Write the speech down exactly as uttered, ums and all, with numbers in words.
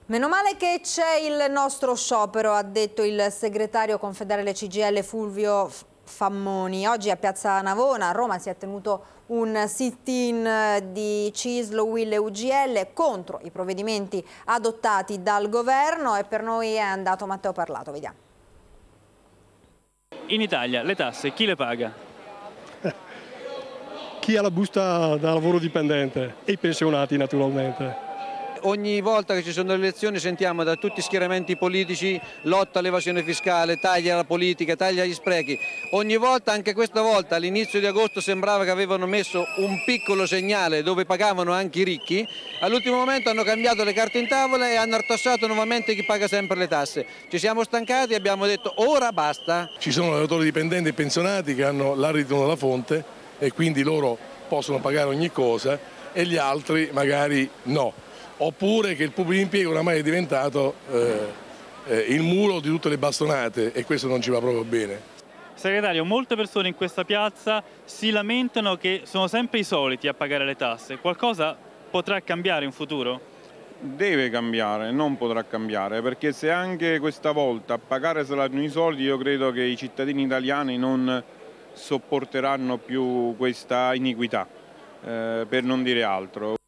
Meno male che c'è il nostro sciopero, ha detto il segretario confederale C G I L Fulvio Fammoni. Oggi a Piazza Navona a Roma si è tenuto un sit-in di C I S L, U I L e U G L contro i provvedimenti adottati dal governo e per noi è andato Matteo Parlato. Vediamo. In Italia le tasse chi le paga? Chi ha la busta da lavoro dipendente e i pensionati naturalmente. Ogni volta che ci sono le elezioni sentiamo da tutti i schieramenti politici lotta all'evasione fiscale, taglia alla politica, taglia agli sprechi. Ogni volta, anche questa volta, all'inizio di agosto sembrava che avevano messo un piccolo segnale dove pagavano anche i ricchi. All'ultimo momento hanno cambiato le carte in tavola e hanno attassato nuovamente chi paga sempre le tasse. Ci siamo stancati e abbiamo detto ora basta. Ci sono lavoratori dipendenti e pensionati che hanno l'aridito della fonte e quindi loro possono pagare ogni cosa e gli altri magari no. Oppure che il pubblico impiego oramai è diventato eh, eh, il mulo di tutte le bastonate e questo non ci va proprio bene. Segretario, molte persone in questa piazza si lamentano che sono sempre i soliti a pagare le tasse. Qualcosa potrà cambiare in futuro? Deve cambiare, non potrà cambiare, perché se anche questa volta a pagare saranno i soliti, io credo che i cittadini italiani non sopporteranno più questa iniquità, eh, per non dire altro.